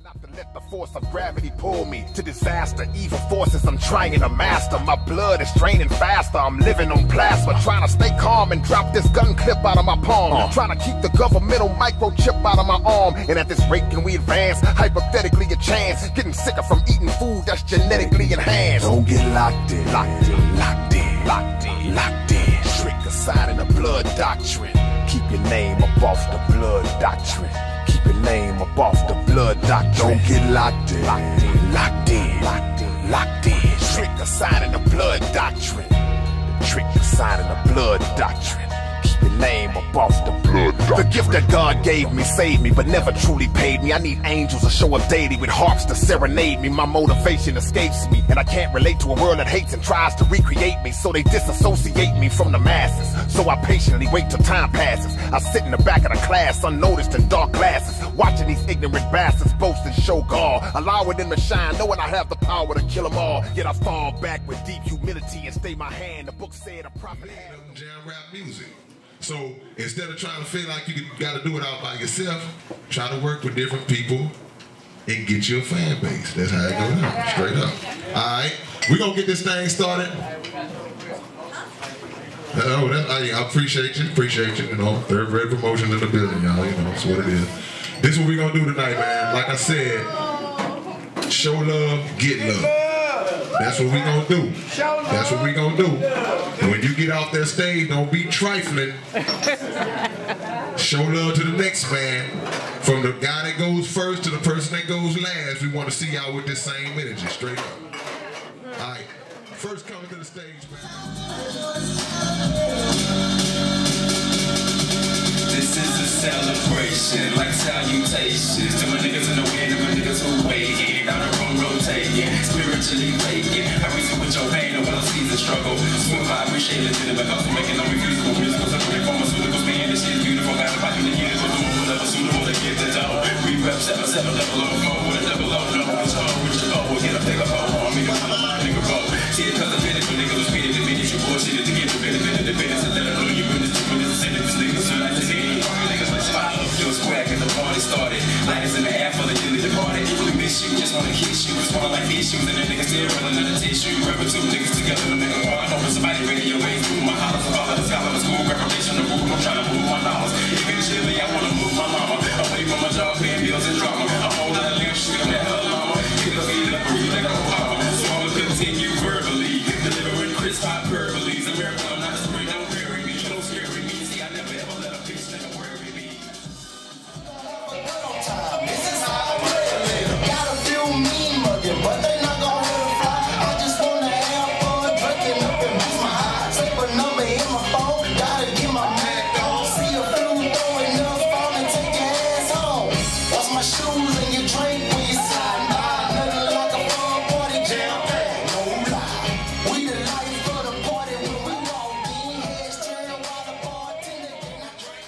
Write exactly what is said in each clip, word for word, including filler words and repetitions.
Not to let the force of gravity pull me to disaster. Evil forces I'm trying to master. My blood is draining faster. I'm living on plasma, trying to stay calm and drop this gun clip out of my palm. Uh. Trying to keep the governmental microchip out of my arm. And at this rate, can we advance? Hypothetically, a chance. Getting sicker from eating food that's genetically enhanced. Don't get locked in, locked in, locked in, locked in, locked in. Trick assigning the blood doctrine. Keep your name up off the blood doctrine. Keep your name up off the blood doctrine. Don't get locked in, locked in, locked in, locked in, locked in. Trick assigning the blood doctrine. The trick assigning the blood doctrine. Keep your name up off the blood doctrine. The gift that God gave me saved me, but never truly paid me. I need angels to show up daily with harps to serenade me. My motivation escapes me, and I can't relate to a world that hates and tries to recreate me. So they disassociate me from the masses. So I patiently wait till time passes. I sit in the back of the class, unnoticed in dark glasses, watching these ignorant bastards boast and show gall, allowing them to shine, knowing I have the power to kill them all. Yet I fall back with deep humility and stay my hand. The book said a prophet had jam rap music. So instead of trying to feel like you got to do it all by yourself, try to work with different people and get you a fan base. That's how it goes down, straight up. All right, we're going to get this thing started. Oh, that, I, I appreciate you, appreciate you, you know, third grade promotion in the building, y'all, you know, that's what it is. This is what we're going to do tonight, man. Like I said, show love, get love. That's what we gonna do. That's what we gonna do. And when you get off that stage, don't be trifling. Show love to the next man. From the guy that goes first to the person that goes last, we want to see y'all with this same energy, straight up. All right, first coming to the stage, man. This is a celebration, like salutations to my niggas in the wind and my niggas who waiting, down the room rotating, spiritually waking. I reason with your pain and when I see the struggle. Smooth vibration, living in the because we're making unrefusable musical, separating pharmaceuticals, man, this shit is beautiful. Got a body to get it, but the move level suitable to get the dough. We rep seven seven level on four with a double O, no control, with your goal, get a bigger hole on me, to put my nigga roll. See it cause I fit it, but nigga was beating the minute you bullshit it to get the benefit of the business and let it know you in this two minutes, send it to niggas so like to see it. Fire up your swag and the party started. Lighters in the air for the dilly departed. We miss you, just wanna kiss you. Respond like issues and the niggas still running out of tissue. Rapping two niggas together to make a part. Hoping somebody ready your ways through my hollers. All of the scholar school preparation to move. I'm trying to move my dollars. Even chilly, I wanna move my mama. Away from my job, paying bills and drama. I'm on that lip, shit on that hell mama. Get the feet up, breathe like a Obama. So I'ma continue verbally, delivering crisp hyperboles. A miracle, I'm not a spring, don't bury me. Don't scare me. See, I never ever let a bitch nigga worry me. This is how I play. Got a few mean mugging, but they not gonna let it fly. I just wanna have fun, drinking up and miss my eye. Save a number in my phone, gotta get my Mac on. See a few throwing up, phone and take your ass home. Wash my shoes and you drink when you slide by. Nothing like a fun party jam. No lie, we the life for the party when we walk in. Heads turn while the bartender cannot drink.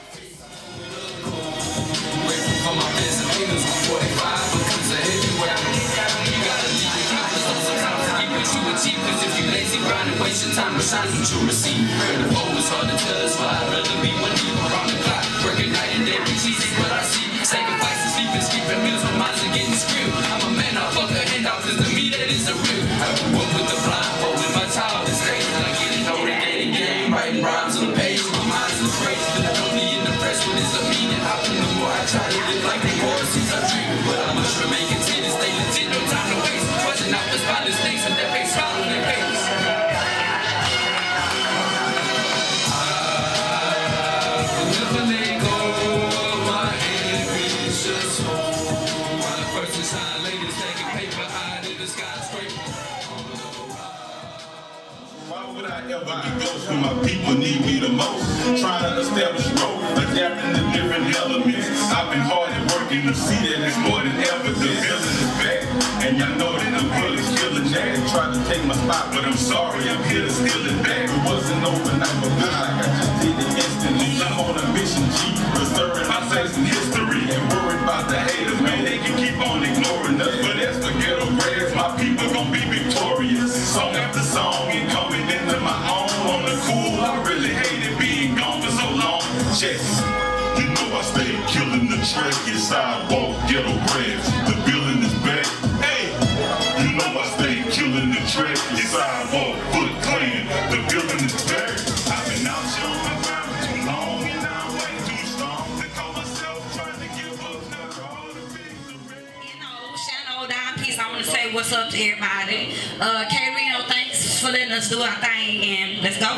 For my Pasadena's on forty-five because of everywhere. You gotta leave the keep cause sometimes I give what you achieve. Cause if you lazy, grind and waste your time, the signs what you receive. Heard the foe is hard to tell, that's why I'd rather be one deep around the clock. Working night and day, cheesy, but I see sacrifices, sleeping, skipping meals, my minds are getting screwed. I'm a man, I fuck a handout cause to me that is the real. I grew up with the blindfold in my childhood stage. And I get it over the dating game, writing rhymes on the page. My mind's in praise, but I don't be in the press when it's a meaning. How can the more I try to live like the more since I dream. But I must remain content and stay legit, no time to waste. Watching out for spineless things and their face smile on their face. I will never let go of my ambitious home. While the first and sign ladies taking paper high to the skyscraper. Why would I ever be ghost when my people need me the most? Trying to establish growth, adapting to different elements. I've been hard at working to see that it's more than ever. The villain is back, and y'all know that the bullet's killing that. Tried to take my spot, but I'm sorry, I'm here to steal it back. It wasn't overnight, but good like I just did it instantly. I'm on a mission, G, preserving my place in history. And worried about the haters, man, they can keep on ignoring us. But as the ghetto grads, my people gon' be victorious. Song after song, and coming into my own. On the cool, I really hated being gone for so long. Chess, you know I stay killing the track. Yes, I walk ghetto grads. The building piece, I want to say what's up to everybody. Uh, K Rino, thanks for letting us do our thing, and let's go.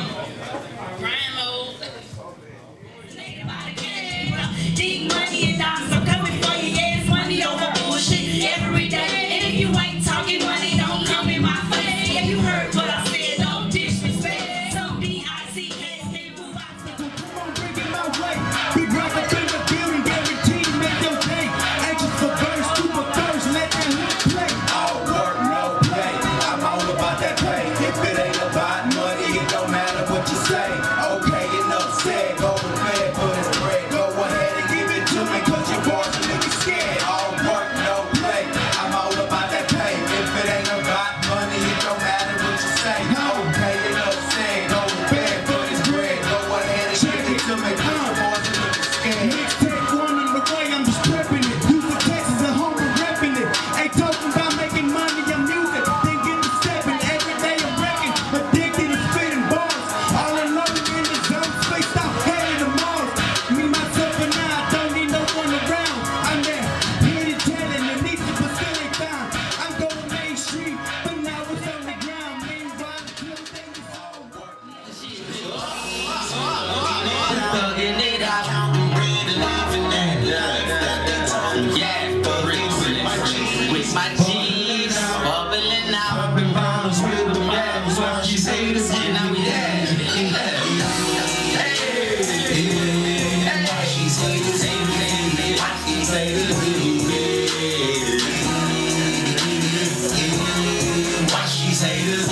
Big money and dollars, I'm coming for you. Yeah, it's money over bullshit every day. And if you ain't talking money, don't come in my face. Yeah, you heard what I said, don't disrespect. Some B I C K can't move out. Come on, bring it my way. Big rock up in the building, guaranteed to make your day. Anxious for verse, super first, let that hook play. All work, no play. I'm all about that pay. If it ain't about money, it don't matter what you say. Okay, enough said. Go to bed, put it bread. Go ahead and give it to me, cause your boys are looking scared. All work, no play. I'm all about that pay. If it ain't about money, it don't matter what you say. Okay, enough said. Go to bed, put it bread. Go ahead and give it to me, cause your boys are looking scared. Mixtape one in the way, I'm just prepping it. Houston, Texas, and home and repping it. Ain't talking about making money and music. Then get to stepping. Every day I'm wrecking. Addicted to spitting bars. All alone in the zone. Spaced out, headed to Mars. Me, myself, and I don't need no one around. I'm there, hitting, telling, and need to but still ain't found. I'm going Main Street, but now it's on the ground. Meanwhile, the kill thing is all work. Thugging it out, counting bread and living that life. Yeah, for real, with my G's, bubbling out. Up in bottles with them, yeah, that's why she say this, and now we there. Hey, why she say this, why she say this, why she say this,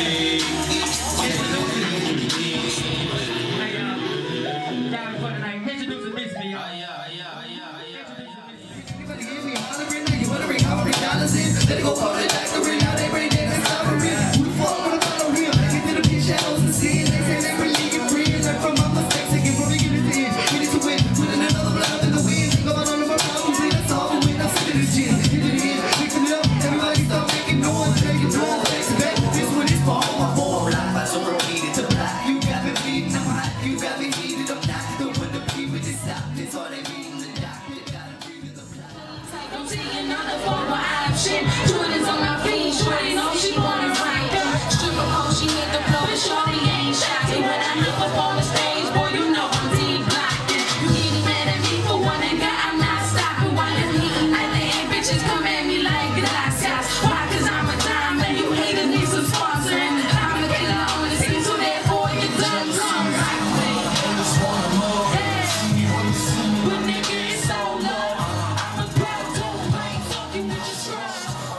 Let it go for the daiquiri, now they bring in the salary. Who the fuck wanna follow him? Get to the bitch shadows and see it. They say they really get free. Learn from my mistakes and get from the unit in. Get it to win, putting another blood in the wind. Think about none of my problems, and that's all the win. I'm sitting in the gym, hit it in, mixing it up. Everybody start making noise, making noise. Face back, this one is for all my boys. Life, I so repeated to black. You got me bleeding, I'm hot. You got me heated up now. Don't put the P with this stop. This all they reading the doctor. Gotta breathe the blood. I'm seeing another form of option. Jordan's on my feet, shorty know she wanna fight. Stripper pole, she hit the floor, and shorty ain't shy. And when I hop up on the stage, boy, you know I'm deep blocking. You getting mad at me for one that guy, I'm not stopping. While it's heating like the ain't bitches come at me like gracias. Why? Cause I'm a diamond, you haters need some sponsor. And I'm a killer on the scene, so therefore you done come right away. Hey, but nigga, it's so low. I'm a bad dude, I ain't fucking with your strong.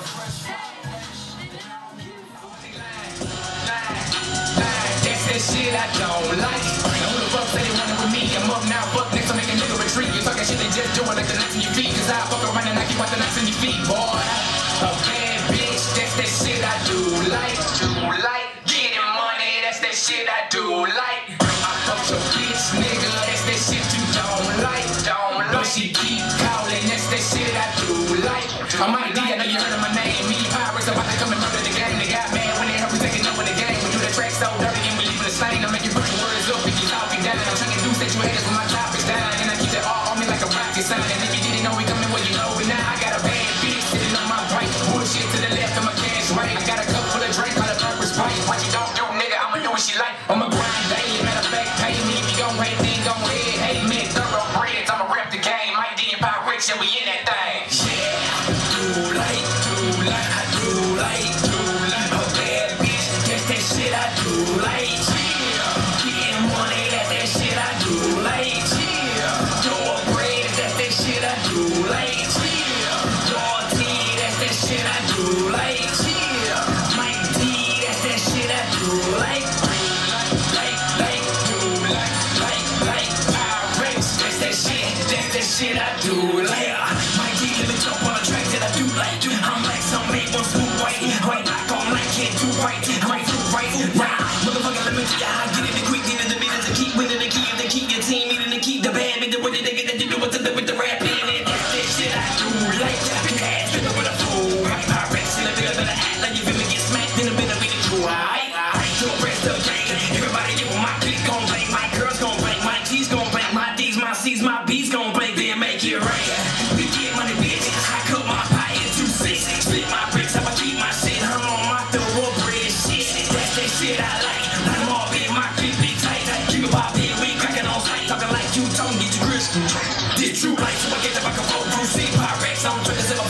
That's that shit I don't like. Now who the fuck say they wanted with me? I'm up now, fuck next, I'm making nigga retreat. You talking shit, they just do it like the knocks in your feet. Cause I fuck around and knock you out the knocks in your feet, boy. A bad bitch, that's that shit I do like. Do like. Getting money, that's that shit I do like. I fuck your bitch, nigga, that's that shit you don't like. Don't like. But she keep calling, that's that shit I do like. I'm I D, I know you heard of my name. Me, Pirates, about to come and murder the game. They got mad when they heard we taking over the game. We do the track so dirty and we leaving the slang. I'm making push words up if you talking down. I'm trying to do sexual haters when my topics down. And I keep it all on me like a rocket sign. And if you didn't know we coming, well you know. But now I got a bad bitch sitting on my right. Bullshit to the left of my cash right. I got a cup full of drink, call it purpose pipe. What you don't do, nigga, I'ma do what she like. I'ma grind daily, matter of fact, pay me. If you gon' hate, then gon' hate. Hate me, thoroughbreds, I'ma rep the game. My D and Pirates, yeah, we in that thing. Yeah, do like, do like, I do like, do like. A bad bitch, that's that shit I do like. Yeah, getting money, that's that shit I do like. Yeah, thoroughbreds, that's that shit I do like. Yeah, loyalty, that's that shit I do like. Yeah, Mike D, that's that shit I do like. Like, like, do like, like, like, Pirates, that's that shit, that's that shit I do like. Mike D, let me jump on a track that I do like. I'm like some maple smooth white, white.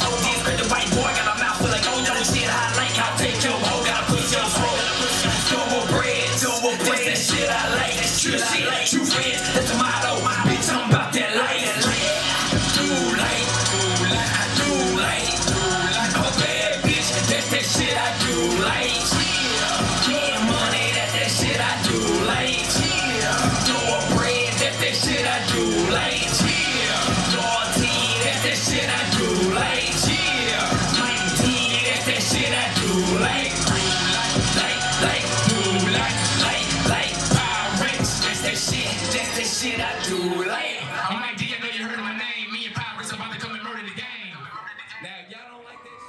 O Gs, but the white boy got a mouth full of gold. Yo, shit, I like how take your hoe, gotta push your throat. Double bread, double bread, that shit I like. That's true shit, true friends, that's the motto. Bitch, I'm about that life. Do like, do like, I do like, do like. I'm a bad bitch, that's that shit I do like. Getting money, that's that shit I do like. Double bread, that's that shit I do like. Loyalty, that's that shit I do like. Mighty, that's that shit I do like. Like, like, do like, like, like. Pirates, that's that shit, that's that shit I do like. I'm like, D, I know you heard of my name. Me and Pirates about to come and murder the game. Now, if y'all don't like this.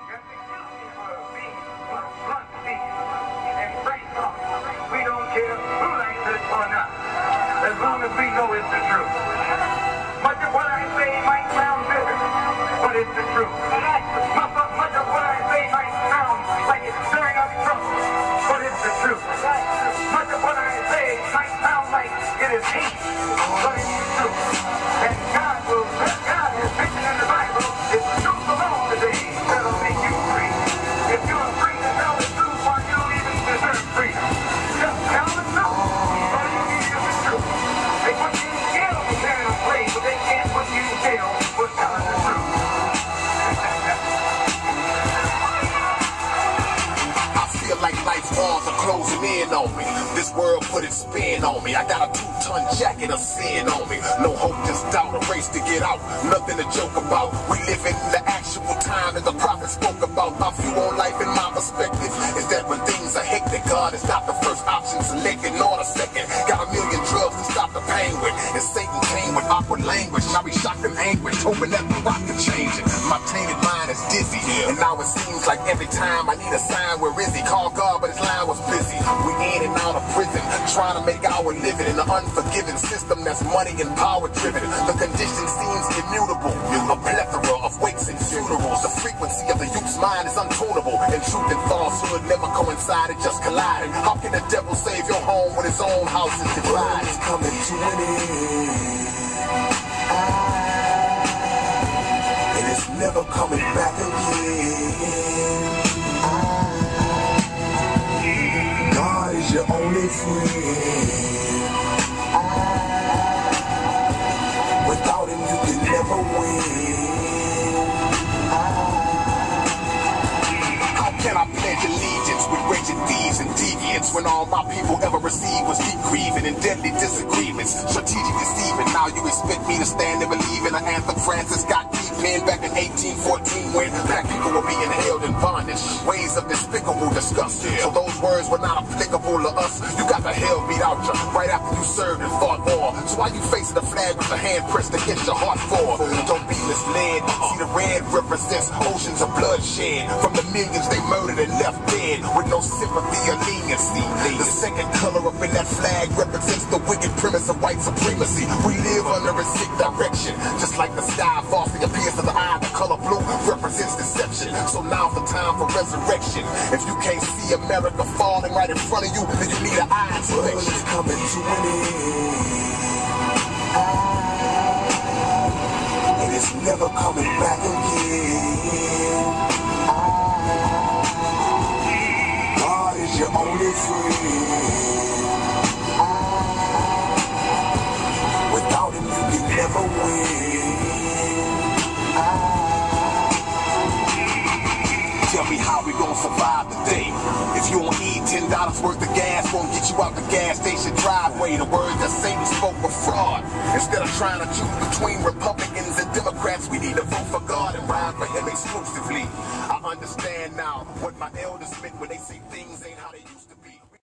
We don't care who likes it or not, as long as we know it's the truth. Much of what I say might sound bitter, but it's the truth. Much of, much of what I say might sound like it's stirring up trouble, but it's the truth. Much of what I say might sound like it is hate, but it's the truth. And God will, God is written in the Bible, it's the truth alone today that'll make you free. If you're free to tell the truth, why you don't even deserve freedom. Just tell the truth. All you need is the truth. They put you in jail for tearing a play, but they can't put you in jail for telling the truth. I feel like life's walls are closing in on me. This world put its spin on me. I got a two-ton jacket of sin on me. No hope, just doubt, a race to get out. Nothing to joke about. We live in the actual time that the prophet spoke about. My view on life and my perspective is that when things are hectic, God is not the first option selected, nor the second. Got a million drugs to stop the pain with, and Satan came with awkward language. Now we shocked and anguish, hoping that the rock can change it. My tainted mind is dizzy, and now it seems like every time I need a sign, where is he? Call God, but his line was busy. We in and out of prison, trying to make our living in an unforgiving system that's money and power driven. The condition seems immutable, a plethora of wakes and funerals. The frequency of the youth's mind is untunable, and truth and falsehood never coincided, just collided. How can the devil save your home when his own house is divided? It's coming to an end, and it's never coming back again. God is your only friend. Without him, you can never win. How can I pledge allegiance with raging thieves and deviants when all my people ever received was deep grieving and deadly disagreements, strategic deceiving? Now you expect me to stand and believe in an anthem Francis got deep in back in eighteen fourteen when black people were being held in bondage, ways of despicable disgust. So those words were not applicable to us. You got the hell beat out you right after you served and fought war. So why you facing the flag with the hand pressed against your heart for? Don't be misled. See, the red represents oceans of bloodshed from the millions they murdered and left dead with no sympathy or leniency. The second color up in that flag represents the wicked premise of white supremacy. We live under a sick direction, just like the sky falsely appears to the eye. The color blue represents deception. So now's the time for resurrection. If you can't see America falling right in front of you, then you need an eye inspection. It's coming to an end, and it's never coming back again. God is your only friend. Without him, you can never win. Tell me how we gonna survive the day. If you don't eat ten dollars worth of gas, won't get you out the gas station driveway. The words that Satan spoke were fraud. Instead of trying to choose between Republicans and Democrats, we need to vote for God and ride for him exclusively. I understand now what my elders meant when they